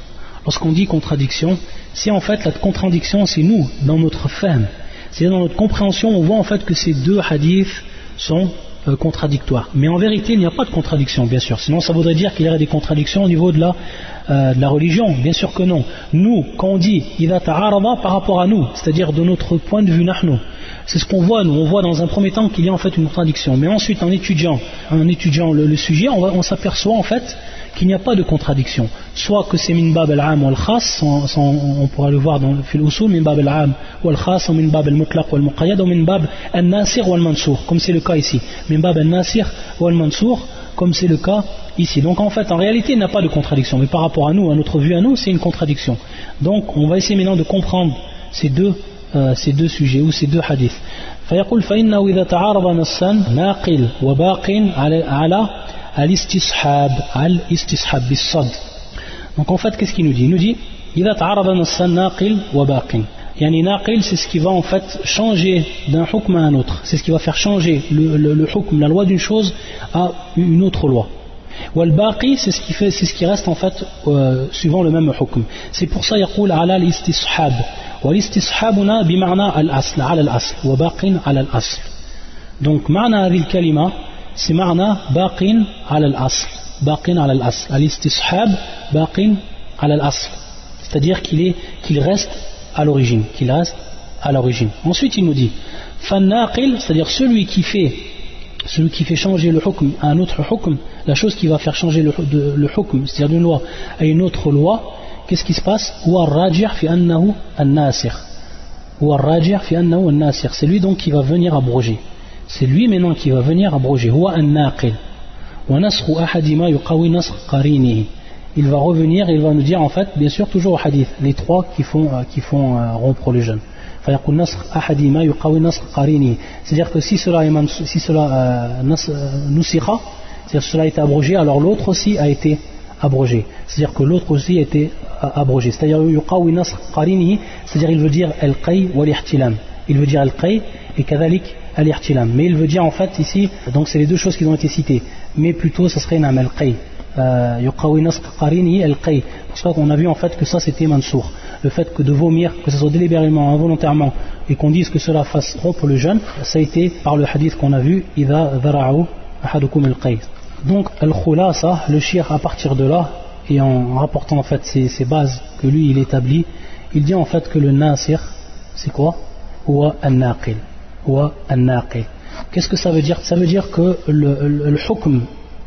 c'est en fait la contradiction, c'est nous, dans notre fahm, c'est dans notre compréhension, on voit en fait que ces deux hadiths sont contradictoires. Mais en vérité, il n'y a pas de contradiction, bien sûr. Sinon, ça voudrait dire qu'il y aurait des contradictions au niveau de la religion. Bien sûr que non. Nous, quand on dit idha ta'arada par rapport à nous, c'est-à-dire de notre point de vue nahnu, c'est ce qu'on voit, nous. On voit dans un premier temps qu'il y a en fait une contradiction. Mais ensuite, en étudiant le sujet, on s'aperçoit en fait qu'il n'y a pas de contradiction. Soit que c'est min bab al-am wal khas, on pourra le voir dans fil usul, min bab al-am wal khas, ou min bab al-mutlaq wal muqayyad, ou min bab al-nasir wal mansour, comme c'est le cas ici. Min bab al-nasir wal mansour, comme c'est le cas ici. Donc en fait, en réalité, il n'y a pas de contradiction, mais par rapport à nous, à notre vue à nous, c'est une contradiction. Donc on va essayer maintenant de comprendre ces deux sujets ou ces deux hadiths. فيقول فإنه إذا تعارض نصان ناقل وباق على الاستصحاب بالصد. Donc en fait, qu'est-ce qu'il nous dit? Il nous dit إذا تعارض نصان ناقل وباق. Yani naqil, c'est ce qui va en fait changer d'un hukm à un autre. C'est ce qui va faire changer le hukm, la loi d'une chose à une autre loi. Wal baqi, c'est ce qui reste en fait suivant le même hukm. C'est pour ça يقول على الاستصحاب. والاستسحاب هنا بمعنى الأصل على الأصل وباق على الأصل. Donc معنى هذه الكلمة c'est معنى باق على الأصل. باق على الأصل. الاستصحاب باق على الأصل. C'est-à-dire qu'il reste à l'origine, Ensuite il nous dit Fannaqil, c'est-à-dire celui qui fait changer le hukm à un autre hukm, la chose qui va faire changer le hukm, c'est-à-dire d'une loi à une autre loi, qu'est-ce qui se passe? Huwa ar-rajih fi annahu an-nasikh. C'est lui donc qui va venir abroger. C'est lui maintenant qui va venir abroger. Huwa an-naqil. Wa nasxu ahadima yuqawi nasx qarinihi. Il va revenir et il va nous dire en fait, bien sûr toujours au hadith, les trois qui font rompre le jeûne. C'est-à-dire que si cela nusikha, c'est-à-dire que cela a été abrogé, alors l'autre aussi a été abrogé. C'est-à-dire que l'autre aussi a été abrogé. C'est-à-dire yuqawi nasx qarinihi, c'est-à-dire il veut dire al-qay wal-ihtilam. Il veut dire al-qay et kadhalik al-ihtilam. Mais il veut dire en fait ici, donc c'est les deux choses qui ont été citées. Mais plutôt ça serait nam al-qay. Yuqawi nasq qarinihi al-qay. Parce qu'on a vu en fait que ça c'était mansour. Le fait que de vomir, que ce soit délibérément, involontairement, et qu'on dise que cela fasse rompre le jeûne, ça a été par le hadith qu'on a vu, idha dhara'u ahadukum al-qay. Donc al-khulasa, le shir à partir de là, et en rapportant en fait ces bases que lui il établit, il dit en fait que le nasir, c'est quoi? Huwa an-naqil. Qu'est-ce que ça veut dire? Ça veut dire que le hukm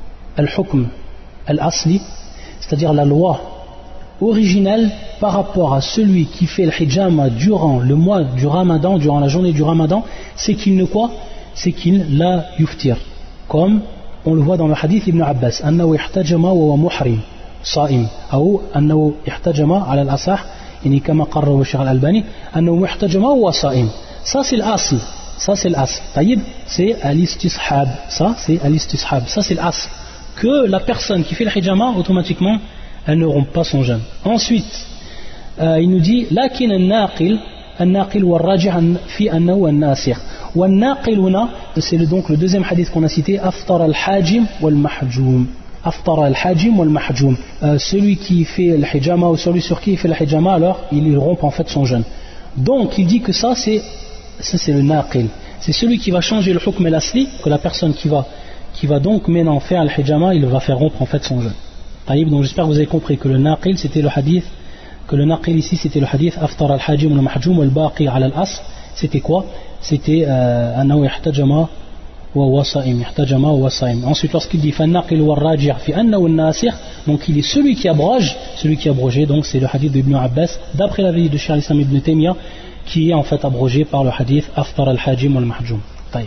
al-asli, c'est-à-dire la loi originelle par rapport à celui qui fait le hijama durant le mois du Ramadan, durant la journée du Ramadan, c'est qu'il ne quoi? C'est qu'il la yuftir. Comme on le voit dans le hadith Ibn Abbas, annahu ihtajama wa muhrim صائم أو أنه احتجم على الأصح يعني كما قرره الشيخ الألباني أنه احتجم وهو صائم. Ça c'est l'asl. طيب, c'est al-istishab. Ça c'est l'asl. Que la personne qui fait le hijama, automatiquement, elle ne rompt pas son jeûne. Ensuite, il nous dit لكن الناقل والراجح في أنه الناسخ. والناقل هنا, c'est donc le deuxième hadith qu'on a cité, أفطر الحاجم والمحجوم. Celui qui fait le hijama ou celui sur qui il fait le hijama, alors il rompt en fait son jeûne. Donc il dit que ça c'est le naqil. C'est celui qui va changer le hukm al-asli, que la personne qui va donc maintenant faire le hijama, il va faire rompre en fait son jeûne. Donc j'espère que vous avez compris que le naqil c'était le hadith, que le naqil ici c'était le hadith aftar al-hajim wal mahjum wal baqi ala al-asl. C'était quoi? C'était annahu ihtajama wa huwa sa'im. Ensuite lorsqu'il dit fannaqil wal rajih fi annahu an-nasikh, donc il est celui qui abrogé, donc c'est le hadith d'Ibn Abbas d'après l'avis de Cheikh al-Islam Ibn Taymiyyah, qui est en fait abrogé par le hadith aftar al-hajim wal mahjum.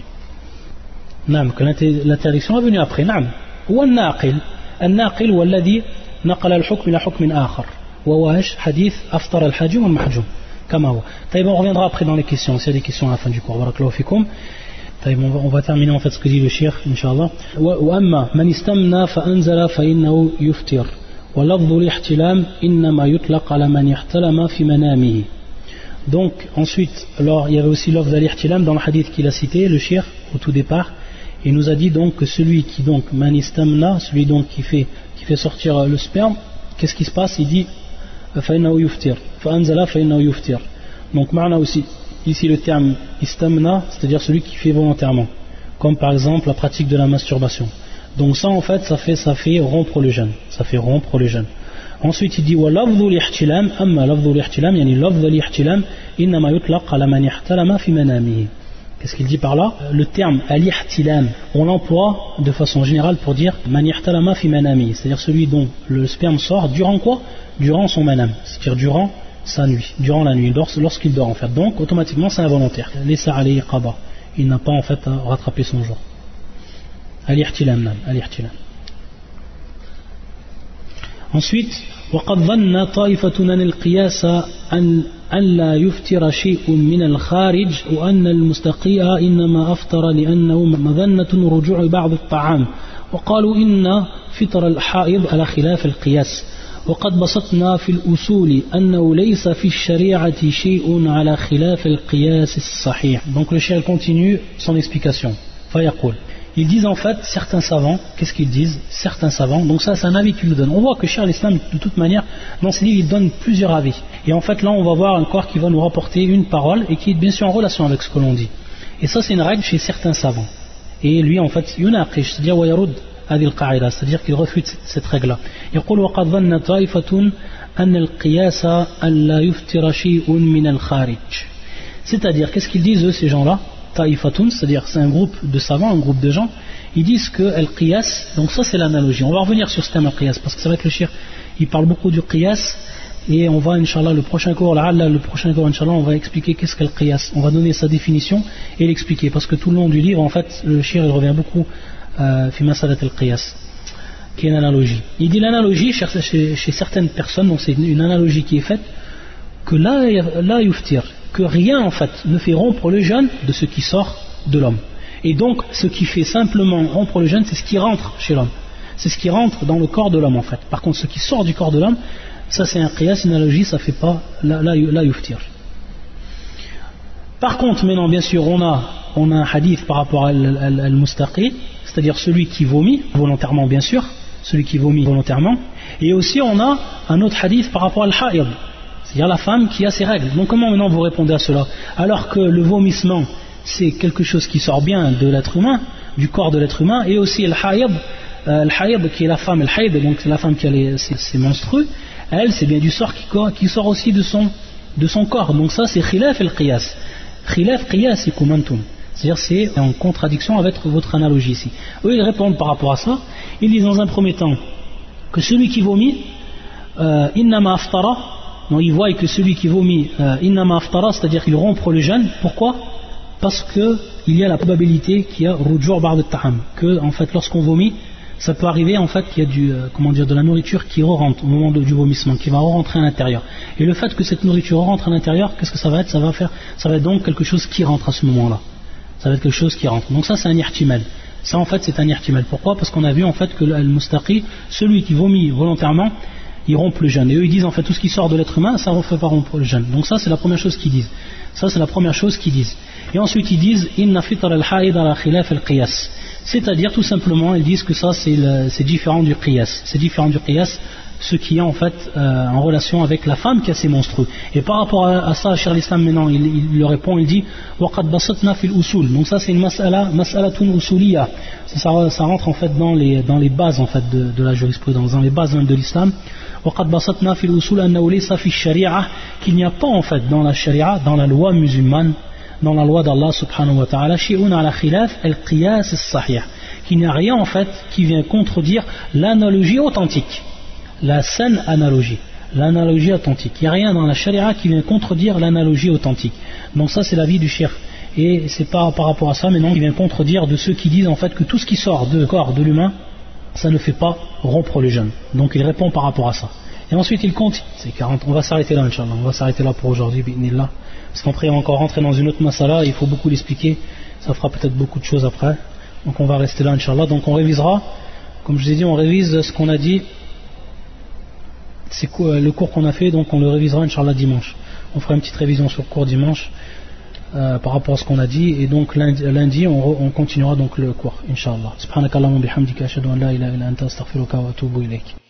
Que l'interdiction est venue après. هو الناقل والذي نقل الحكم إلى حكم آخر وهو حديث أفطر الحاجم والمحجوم كما هو. On reviendra après dans les questions, s'il y a des questions à la fin du cours. Barakallahu fikum. On va terminer en fait ce que dit le cheikh, Inch'Allah. وأما من استمنى فأنزل فإنه يفطر ولفظ الاحتلام إنما يطلق على من احتلم في منامه. Donc ensuite, alors il y avait aussi l'offre d'al-ihtilam dans le hadith qu'il a cité, le cheikh au tout départ. Il nous a dit donc que celui qui donc manistamna, celui donc qui fait sortir le sperme, qu'est-ce qui se passe? Il dit فإنه يفطر فأنزل فإنه يفطر. Donc ma'na aussi ici le terme istamna, c'est-à-dire celui qui fait volontairement, comme par exemple la pratique de la masturbation. Donc ça en fait ça fait rompre le jeûne. Ensuite il dit وَلَفْظُ الْإِحْتِلَامِ أَمَّا لَفْظُ الْإِحْتِلَامِ يعني لفظ الإحتلام إنما يطلق على من احتلم في منامه. Qu'est-ce qu'il dit par là? Le terme al-ihtilam, on l'emploie de façon générale pour dire man ihtalama fi manami, c'est-à-dire celui dont le sperme sort durant quoi? Durant son manam, c'est-à-dire durant sa nuit, durant la nuit, lorsqu'il dort en fait. Donc automatiquement c'est involontaire. Laysa alayhi qada, il n'a pas en fait à rattraper son jour. Al-ihtilam. Ensuite, وقد ظن طائفة أن القياس أن لا يفتر شيء من الخارج وأن المستقيء إنما أفطر لأنه مظنة رجوع بعض الطعام وقالوا إن فطر الحائض على خلاف القياس وقد بسطنا في الأصول أنه ليس في الشريعة شيء على خلاف القياس الصحيح. Donc le cheikh continue son explication. فيقول Ils disent en fait, certains savants, qu'est-ce qu'ils disent? Certains savants, donc ça c'est un avis qu'ils nous donnent. On voit que Cheikh l'Islam, de toute manière, dans ses livres, il donne plusieurs avis. Et en fait là on va voir encore qu'il va nous rapporter une parole et qui est bien sûr en relation avec ce que l'on dit. Et ça c'est une règle chez certains savants. Et lui en fait, yunaqish, c'est-à-dire wayarud هذه القاعدة, c'est-à-dire qu'il refute cette règle-là. يقول وقد ظن طائفة أن القياس أن لا يفتر شيء من الخارج. C'est-à-dire, qu'est-ce qu'ils disent eux ces gens-là? Ta'ifatun, c'est-à-dire c'est un groupe de savants, un groupe de gens, ils disent que al-qiyas, donc ça c'est l'analogie. On va revenir sur ce thème al-qiyas parce que c'est vrai que le shir il parle beaucoup du qiyas et on va inch'Allah le prochain cours inch'Allah on va expliquer qu'est-ce qu'est le qiyas. On va donner sa définition et l'expliquer parce que tout le long du livre en fait le shir il revient beaucoup fi masalat al-qiyas qui est une analogie. Il dit l'analogie chez certaines personnes, donc c'est une analogie qui est faite que la yuftir, que rien en fait ne fait rompre le jeûne de ce qui sort de l'homme. Et donc ce qui fait simplement rompre le jeûne, c'est ce qui rentre chez l'homme. C'est ce qui rentre dans le corps de l'homme en fait. Par contre ce qui sort du corps de l'homme, ça c'est un qiyas, une analogie, ça fait pas la yuftir. Par contre maintenant bien sûr on a un hadith par rapport à al-mustaqi, c'est-à-dire celui qui vomit volontairement bien sûr, celui qui vomit volontairement, et aussi on a un autre hadith par rapport à al-haïd, c'est-à-dire la femme qui a ses règles. Donc comment maintenant vous répondez à cela? Alors que le vomissement c'est quelque chose qui sort bien de l'être humain, du corps de l'être humain, et aussi al-haïd qui est la femme, al-haïd, donc c'est la femme qui a ses menstrues, elle c'est bien du sort qui sort aussi de son corps. Donc ça c'est khilaf al-qiyas, khilaf qiyasikum antum, c'est-à-dire c'est en contradiction avec votre analogie ici. Eux ils répondent par rapport à ça, ils disent dans un premier temps que celui qui vomit innama aftara, donc ils voient que celui qui vomit innama aftara, c'est-à-dire qu'il rompt le jeûne. Pourquoi? Parce qu'il y a la probabilité qu'il y a rujur ba'd al-ta'am, que en fait lorsqu'on vomit ça peut arriver en fait qu'il y a de la nourriture qui rentre au moment du vomissement, qui va rentrer à l'intérieur. Et le fait que cette nourriture rentre à l'intérieur, qu'est-ce que ça va être? Ça va être donc quelque chose qui rentre à ce moment-là. Ça va être quelque chose qui rentre. Donc ça c'est un ihtimal. Ça en fait c'est un ihtimal. Pourquoi? Parce qu'on a vu en fait que al-mustaqi, celui qui vomit volontairement, il rompt le jeûne. Et eux ils disent en fait tout ce qui sort de l'être humain, ça ne fait pas rompre le jeûne. Donc ça c'est la première chose qu'ils disent. Et ensuite ils disent inna fitr al-haïd ala khilaf al-qiyas. C'est-à-dire tout simplement ils disent que ça c'est différent du qiyas. C'est différent du qiyas, ce qui est en fait en relation avec la femme qui a ses menstrues. Et par rapport à ça, Cheikh l'Islam maintenant il le répond, il dit waqad basatna fil usul. Donc ça c'est une mas'alatun usuliyya. Ça rentre en fait dans les bases en fait de la jurisprudence, dans les bases même de l'islam. وقد بسطنا في الأصول أنه ليس في الشريعة, qu'il n'y a pas en fait dans la sharia, dans la loi musulmane, dans la loi d'Allah subhanahu wa ta'ala, شيء على خلاف القياس الصحيح, qu'il n'y a rien en fait qui vient contredire l'analogie authentique, la saine analogie, l'analogie authentique. Il n'y a rien dans la sharia qui vient contredire l'analogie authentique. Donc ça c'est l'avis du cheikh. Et c'est pas par rapport à ça maintenant qui vient contredire de ceux qui disent en fait que tout ce qui sort du corps de l'humain ça ne fait pas rompre le jeûne. Donc il répond par rapport à ça. Et ensuite il compte, c'est 40, on va s'arrêter là Inch'Allah, on va s'arrêter là pour aujourd'hui, bi'idhnillah. Parce qu'après on va encore rentrer dans une autre masala, il faut beaucoup l'expliquer, ça fera peut-être beaucoup de choses après. Donc on va rester là Inch'Allah, donc on révisera, comme je vous ai dit, on révise ce qu'on a dit, c'est le cours qu'on a fait, donc on le révisera Inch'Allah dimanche. On fera une petite révision sur le cours dimanche. Par rapport à ce qu'on a dit, et donc lundi on continuera donc le cours Inch'Allah. Subhanakallahumma bihamdika ashhadu an la ilaha illa anta astaghfiruka wa atubu ilayk.